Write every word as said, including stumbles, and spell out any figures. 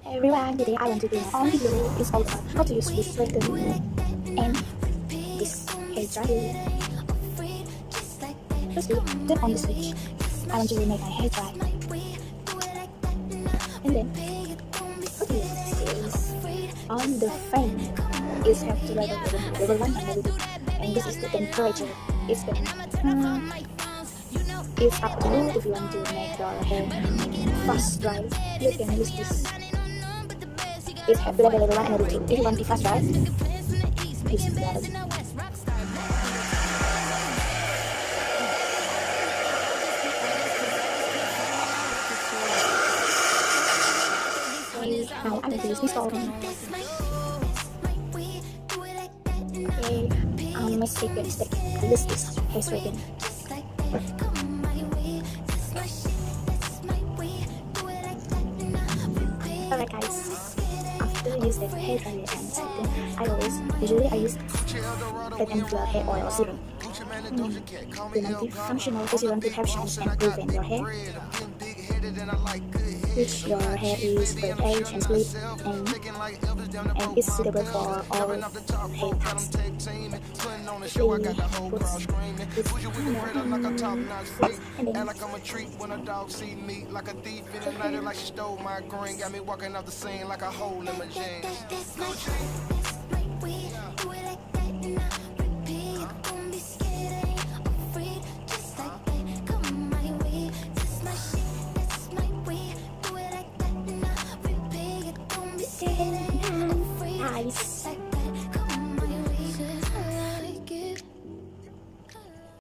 Hey everyone, today I want to do my own video. It's all about how to use this straighten and this hair dryer. Firstly, tap on the switch. I want to make my hair dry. And then, how to use this on the fan. Is have to level level one and level two. And this is the temperature. It's the um, it's up to you if you want to make your hair fast dry. You can use this. It's have level level one and level two. If you want to fast dry, use level two. Okay, now I'm going to use this phone. Okay, um, mistake by mistake. I use this hair straightener. Alright guys, after I use the hair dryer and straightener, I always, usually I use fat and pure hair oil serum. Mm. The multi-functional serum to help shine and prevent your hair, which your hair is for age and sleep, and, and is suitable for all hair types. She puts this and then like I'm a treat when a dog see me like a thief in the night, like she stole my green, got me walking out the scene like a hole in my jeans.